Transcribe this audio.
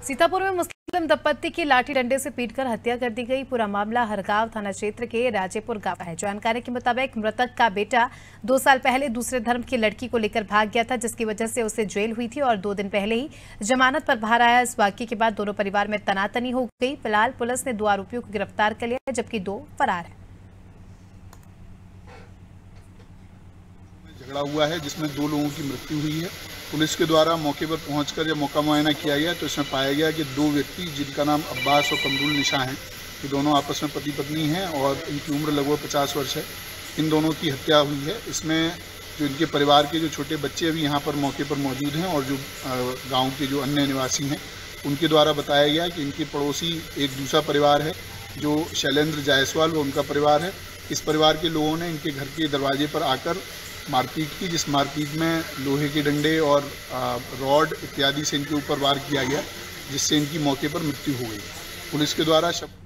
सीतापुर में मुस्लिम दंपत्ति की लाठी डंडे से पीटकर हत्या कर दी गई। पूरा मामला हरगांव थाना क्षेत्र के राजेपुर गांव का है। जानकारी के मुताबिक मृतक का बेटा 2 साल पहले दूसरे धर्म की लड़की को लेकर भाग गया था, जिसकी वजह से उसे जेल हुई थी और 2 दिन पहले ही जमानत पर बाहर आया। इस वाकये के बाद दोनों परिवार में तनातनी हो गई। फिलहाल पुलिस ने 2 आरोपियों को गिरफ्तार कर लिया, जबकि 2 फरार हैं। झगड़ा हुआ है जिसमें 2 लोगों की मृत्यु हुई है। पुलिस के द्वारा मौके पर पहुंचकर जब मौका मुआयना किया गया तो इसमें पाया गया कि 2 व्यक्ति जिनका नाम अब्बास और कमरुल निशा हैं, ये दोनों आपस में पति पत्नी हैं और इनकी उम्र लगभग 50 वर्ष है। इन दोनों की हत्या हुई है। इसमें जो इनके परिवार के जो छोटे बच्चे अभी यहाँ पर मौके पर मौजूद हैं और जो गाँव के जो अन्य निवासी हैं, उनके द्वारा बताया गया कि इनके पड़ोसी एक दूसरा परिवार है जो शैलेंद्र जायसवाल, वो उनका परिवार है। इस परिवार के लोगों ने इनके घर के दरवाजे पर आकर मारपीट की, जिस मारपीट में लोहे के डंडे और रॉड इत्यादि से इनके ऊपर वार किया गया, जिससे इनकी मौके पर मृत्यु हो गई। पुलिस के द्वारा